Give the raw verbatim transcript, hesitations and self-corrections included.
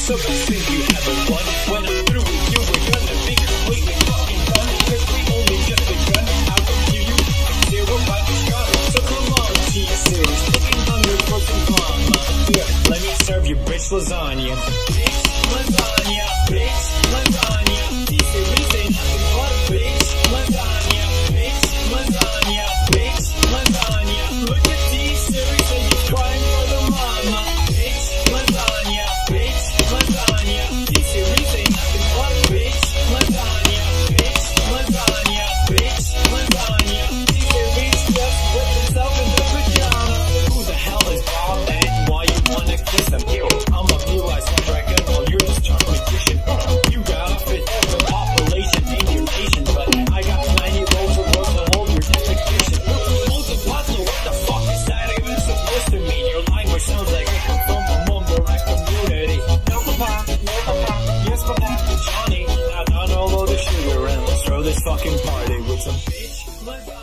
So since you haven't won, when I'm through with you, we're gonna be completely fucking done. Cause we only just begun. How come you, you zero by the gun? So come on, T-Series, looking hungry for some drama. Here, let me serve you bitch lasagna. Bitch lasagna, bitch lasagna. T-Series ain't nothing but a bitch lasagna. Bitch lasagna, bitch lasagna. Look at T-Series and he's crying for the mama. Bitch lasagna, bitch lasagna. T-Series ain't nothing but a bitch lasagna. Bitch lasagna, bitch lasagna. T-Series just whipped himself in the pajama. Who the hell is Bob and why you wanna kiss him? Ew, I'm a blue-eyed dragon while you're this charm magician. You got a fifth of the population in your nation, but I got ninety rolls of rope to hold your dedication. Multiply, so what the fuck is that even supposed to mean? Your language sounds like it comes from a mumble rap community. No papa, no papa, yes papa, Johnny. Now down all of the sugar and let's throw this fucking party with some bitch.